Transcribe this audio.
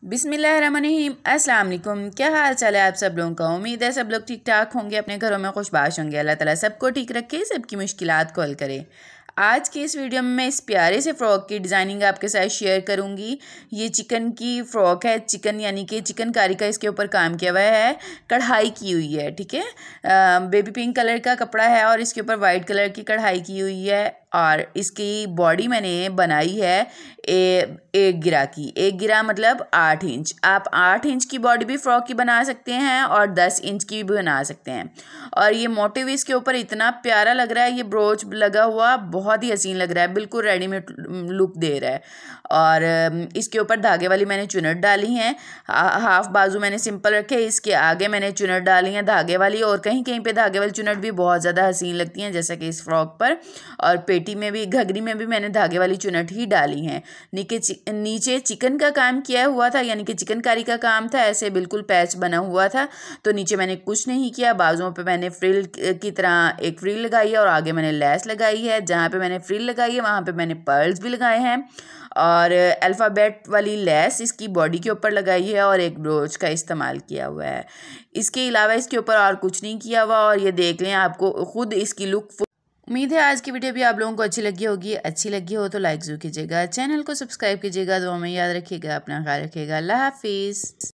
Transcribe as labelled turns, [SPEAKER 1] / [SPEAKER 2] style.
[SPEAKER 1] बिस्मिल्लाहिर्रहमानिर्रहीम। अस्सलाम वालेकुम। क्या हाल चाल है आप सब लोगों का। उम्मीद है सब लोग ठीक ठाक होंगे, अपने घरों में खुशबाश होंगे। अल्लाह ताला सबको ठीक रखे, सबकी मुश्किलात को हल करे। आज की इस वीडियो में मैं इस प्यारे से फ़्रॉक की डिज़ाइनिंग आपके साथ शेयर करूंगी। ये चिकन की फ़्रॉक है, चिकन यानी कि चिकनकारी का इसके ऊपर काम किया हुआ है, कढ़ाई की हुई है। ठीक है, बेबी पिंक कलर का कपड़ा है और इसके ऊपर वाइट कलर की कढ़ाई की हुई है। और इसकी बॉडी मैंने बनाई है एक गिरा की। एक गिरा मतलब 8 इंच। आप 8 इंच की बॉडी भी फ्रॉक की बना सकते हैं और 10 इंच की भी बना सकते हैं। और ये मोटिव इसके ऊपर इतना प्यारा लग रहा है, ये ब्रोच लगा हुआ बहुत ही हसीन लग रहा है, बिल्कुल रेडीमेड लुक दे रहा है। और इसके ऊपर धागे वाली मैंने चुनट डाली हैं। हाफ बाजू मैंने सिंपल रखे, इसके आगे मैंने चुनट डाली है धागे वाली, और कहीं कहीं पे धागे वाली चुनट भी बहुत ज़्यादा हसीन लगती हैं, जैसा कि इस फ्रॉक पर। और पेटी में भी, घघरी में भी मैंने धागे वाली चुनट ही डाली हैं। नीचे चिकन का काम किया हुआ था, यानी कि चिकनकारी का काम था, ऐसे बिल्कुल पैच बना हुआ था। तो नीचे मैंने कुछ नहीं किया, बाजुओं पे मैंने फ्रिल की तरह एक फ्रिल लगाई है और आगे मैंने लेस लगाई है। जहाँ पे मैंने फ्रिल लगाई है वहाँ पे मैंने पर्ल्स भी लगाए हैं और अल्फ़ाबेट वाली लेस इसकी बॉडी के ऊपर लगाई है और एक ब्रोच का इस्तेमाल किया हुआ है। इसके अलावा इसके ऊपर और कुछ नहीं किया हुआ। और ये देख लें, आपको खुद इसकी लुक। उम्मीद है आज की वीडियो भी आप लोगों को अच्छी लगी होगी। अच्छी लगी हो तो लाइक ज़रूर कीजिएगा, चैनल को सब्सक्राइब कीजिएगा, दुआ में याद रखिएगा, अपना ख्याल रखिएगा। अल्लाह हाफिज़।